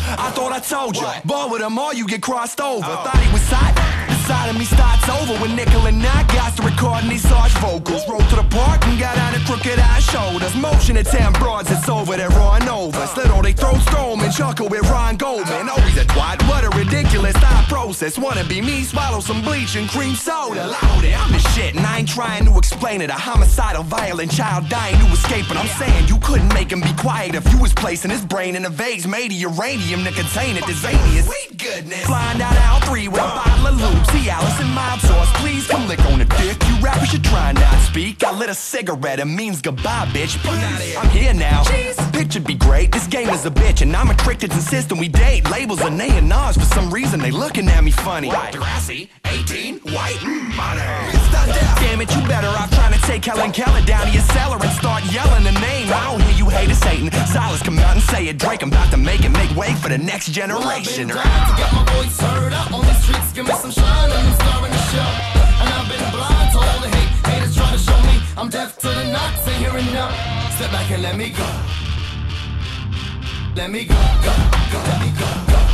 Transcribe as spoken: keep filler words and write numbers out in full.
I thought I told you, but with them all you get crossed over. Thought he was hot. The side of me starts over when Nickel and I got to recording these harsh vocals. Rolled to the park and got on the crooked eye shoulders. Motion at ten broads, it's over, they're on over. Slit on they throat, storm and chuckle with Ron Goldman. Oh, he's a twat, what a ridiculous thought process. Wanna be me, swallow some bleach and cream soda. Loud it, I'm the shit, and I ain't trying to explain it. A homicidal, violent child dying to escape. And I'm saying you couldn't make him be quiet if you was placing his brain in a vase made of uranium to contain it. This zaniest sweet goodness. Flying out Al three with a bottle of lube. See Alice and mild sauce, please come lick on the dick. You rappers should try not speak. I lit a cigarette, it means goodbye, bitch. Please. I'm here now. Jeez. Picture'd be great. This game is a bitch, and I'm a trick that's insistent we date. Labels are nay and nars for some reason. They looking at me funny. Right. Degrassi, eighteen, white, mm, money. Damn it, you better off trying to take Helen Keller down to your cellar and start yelling the name. I don't hear you haters hating. Silas, come out and say it. Drake, I'm about to make it. Make way for the next generation. Well, I've been trying to get my voice heard out on these streets. Give me some shine and I'm starring the show. And I've been blind to all the hate. Haters try to show me I'm deaf to the knocks. Ain't hearing now. Step back and let me go. Let me go, go, go, let me go, go.